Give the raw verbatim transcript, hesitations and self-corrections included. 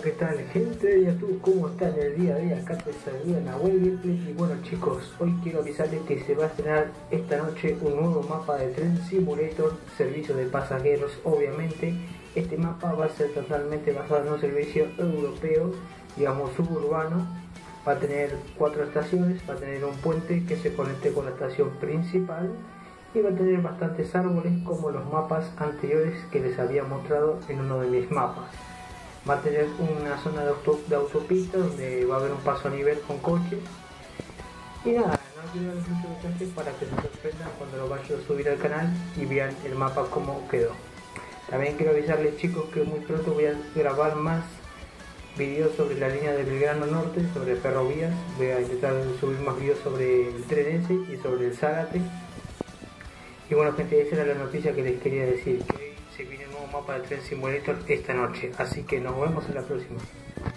¿qué tal gente de YouTube? ¿Cómo están el día de hoy? Acá te saluda Nahuel Gameplay. Y bueno chicos, hoy quiero avisarles que se va a estrenar esta noche un nuevo mapa de Train Simulator, servicio de pasajeros obviamente. Este mapa va a ser totalmente basado en un servicio europeo, digamos suburbano. Va a tener cuatro estaciones, va a tener un puente que se conecte con la estación principal y va a tener bastantes árboles como los mapas anteriores que les había mostrado en uno de mis mapas. Va a tener una zona de, auto, de autopista donde va a haber un paso a nivel con coches. Y nada, no quiero darles mucho detalle para que se sorprendan cuando lo vaya a subir al canal y vean el mapa como quedó. También quiero avisarles chicos que muy pronto voy a grabar más videos sobre la línea de Belgrano Norte, sobre ferrovías. Voy a intentar subir más videos sobre el tren ese y sobre el Zárate. Y bueno gente, esa era la noticia que les quería decir, que se viene un nuevo mapa de Train Simulator esta noche, así que nos vemos en la próxima.